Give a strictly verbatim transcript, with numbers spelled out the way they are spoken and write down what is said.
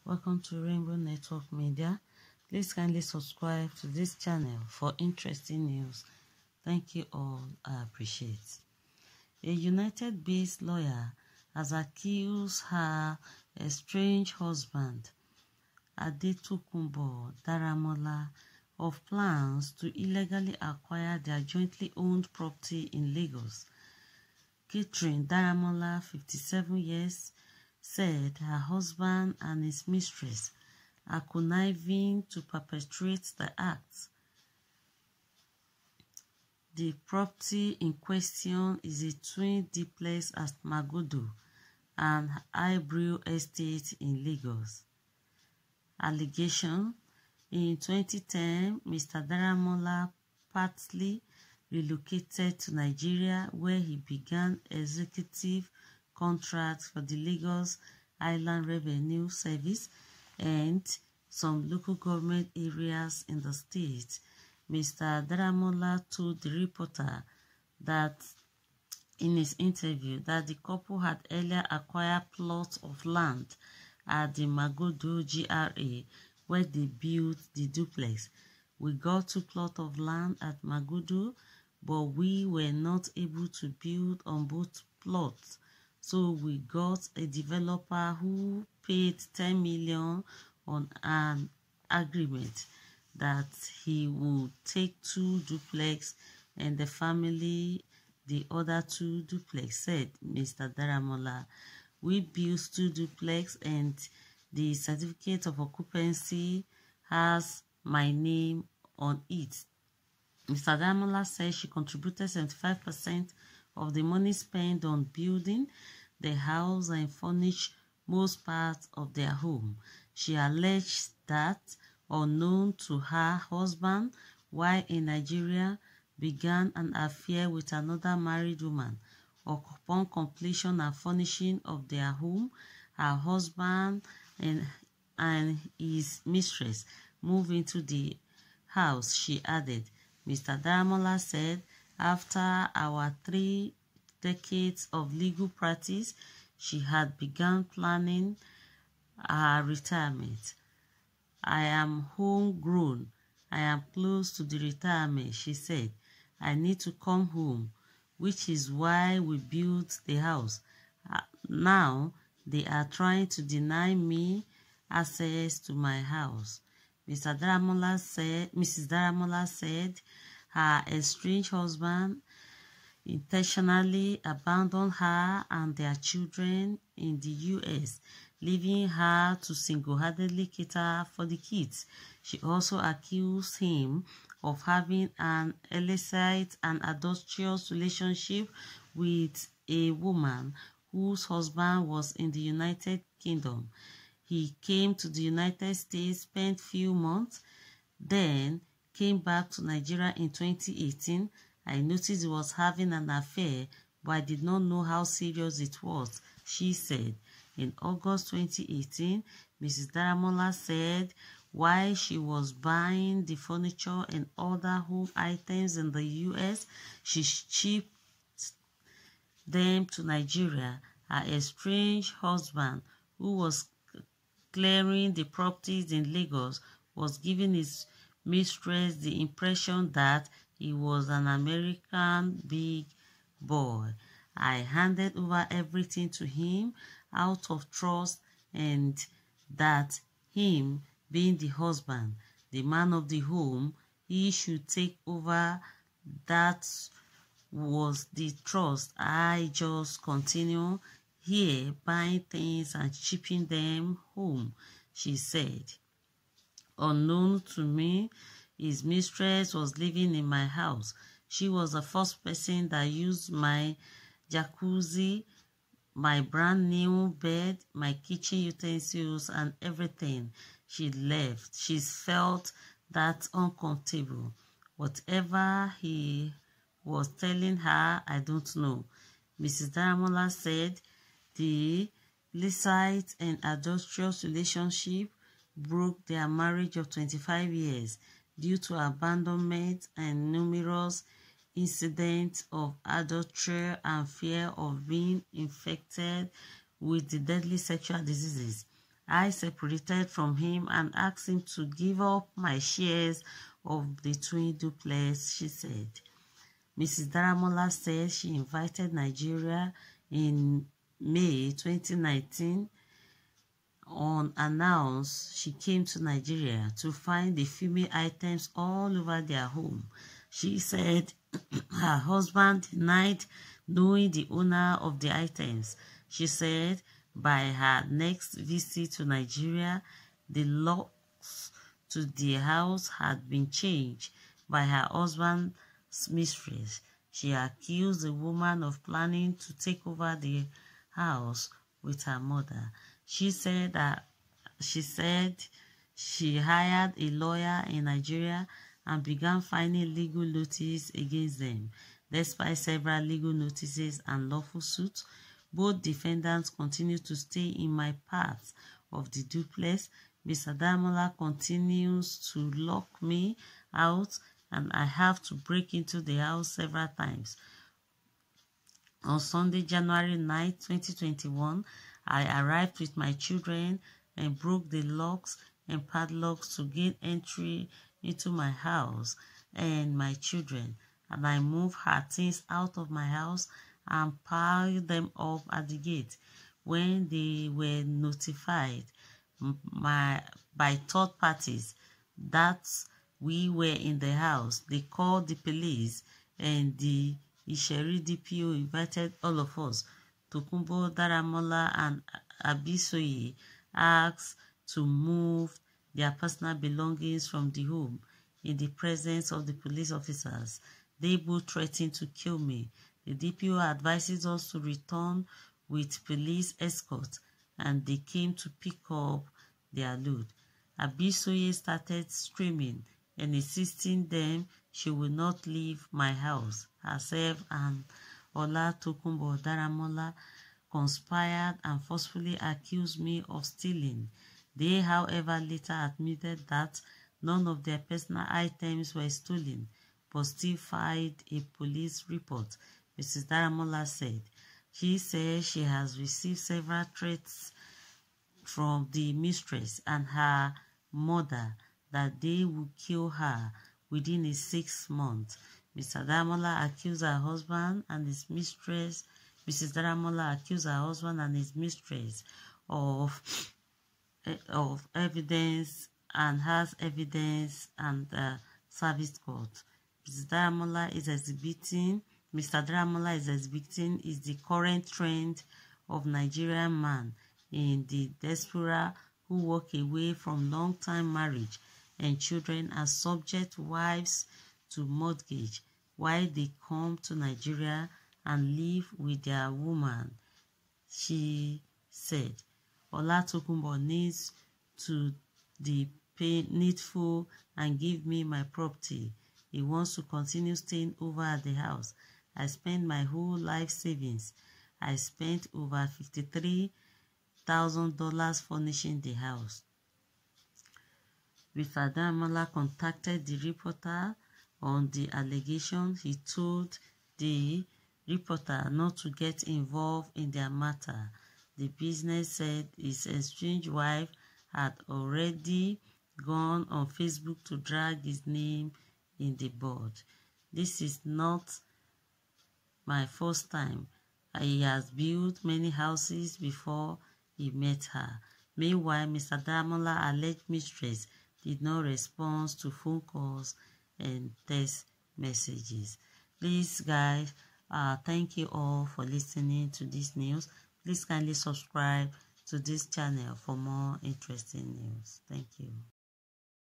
Welcome to Rainbow Network Media. Please kindly subscribe to this channel for interesting news. Thank you all. I appreciate. A United-based lawyer has accused her estranged husband, Adetokunbo Daramola, of plans to illegally acquire their jointly owned property in Lagos. Catherine Daramola, fifty-seven years, said her husband and his mistress are conniving to perpetrate the act. The property in question is a twin duplex at Magodo and Highbrew Estate in Lagos. Allegation: in twenty ten, Mister Daramola partly relocated to Nigeria, where he began executive contracts for the Lagos Island Revenue Service and some local government areas in the state. Mister Daramola told the reporter that in his interview that the couple had earlier acquired plots of land at the Magodo G R A where they built the duplex. We got two plots of land at Magodo, but we were not able to build on both plots. So we got a developer who paid ten million on an agreement that he would take two duplex and the family the other two duplex, said Mister Daramola. We built two duplex and the certificate of occupancy has my name on it. Mister Daramola said she contributed seventy-five percent of the money spent on building the house and furnished most parts of their home. She alleged that, unknown to her husband, while in Nigeria, began an affair with another married woman. Upon completion and furnishing of their home, her husband and, and his mistress moved into the house, she added. Mister Daramola said, after our three decades of legal practice, she had begun planning her retirement. I am homegrown. I am close to the retirement, she said. I need to come home, which is why we built the house. Uh, now, they are trying to deny me access to my house. Mister Daramola said, Missus Daramola said her estranged husband intentionally abandoned her and their children in the U S, leaving her to single-handedly cater for the kids. She also accused him of having an illicit and adulterous relationship with a woman whose husband was in the United Kingdom. He came to the United States, spent few months, then came back to Nigeria in twenty eighteen. I noticed he was having an affair, but I did not know how serious it was, she said. In August twenty eighteen, Missus Daramola said while she was buying the furniture and other home items in the U S, she shipped them to Nigeria. Her estranged husband, who was clearing the properties in Lagos, was giving his mistress the impression that he was an American big boy. I handed over everything to him out of trust, and that him being the husband, the man of the home, he should take over. That was the trust. I just continue here buying things and shipping them home, she said. Unknown to me, his mistress was living in my house. She was the first person that used my jacuzzi, my brand new bed, my kitchen utensils and everything. She left. She felt that uncomfortable. Whatever he was telling her, I don't know. Missus Daramola said the illicit and adulterous relationship broke their marriage of twenty-five years due to abandonment and numerous incidents of adultery and fear of being infected with the deadly sexual diseases. I separated from him and asked him to give up my shares of the twin duplex, she said. Missus Daramola said she invited Nigeria in May twenty nineteen. Unannounced, she came to Nigeria to find the female items all over their home. She said her husband denied knowing the owner of the items. She said by her next visit to Nigeria, the locks to the house had been changed by her husband's mistress. She accused the woman of planning to take over the house with her mother. She said that she said she hired a lawyer in Nigeria and began filing legal notice against them. Despite several legal notices and lawful suits, both defendants continue to stay in my path of the duplex. Mister Daramola continues to lock me out, and I have to break into the house several times. On Sunday, January ninth, twenty twenty-one, I arrived with my children and broke the locks and padlocks to gain entry into my house and my children, and I moved her things out of my house and piled them up at the gate. When they were notified my, by third parties that we were in the house, they called the police, and the Isheri D P O invited all of us. Tokunbo, Daramola, and Abisoye asked to move their personal belongings from the home in the presence of the police officers. They both threatened to kill me. The D P O advises us to return with police escort, and they came to pick up their load. Abisoye started screaming and insisting them she will not leave my house. Herself and Ola Tokunbo Daramola conspired and forcefully accused me of stealing. They, however, later admitted that none of their personal items were stolen, but still filed a police report, Missus Daramola said. She said she has received several threats from the mistress and her mother that they would kill her within a six months. Mister Daramola accused her husband and his mistress. Missus Daramola accused her husband and his mistress of of evidence and has evidence and uh, service court. Mister Daramola is exhibiting. Mister Daramola is exhibiting is the current trend of Nigerian man in the diaspora who walk away from long-time marriage and children and subject wives to mortgage while they come to Nigeria and live with their woman, she said. Ola Tokunbo needs to the pay needful and give me my property. He wants to continue staying over at the house. I spent my whole life savings. I spent over fifty-three thousand dollars furnishing the house. Mister Daramola contacted the reporter on the allegation. He told the reporter not to get involved in their matter. The business said his estranged wife had already gone on Facebook to drag his name in the board. This is not my first time. He has built many houses before he met her. Meanwhile, Mister Daramola alleged mistress did not respond to phone calls and text messages. Please, guys, uh, thank you all for listening to this news. Please kindly subscribe to this channel for more interesting news. Thank you.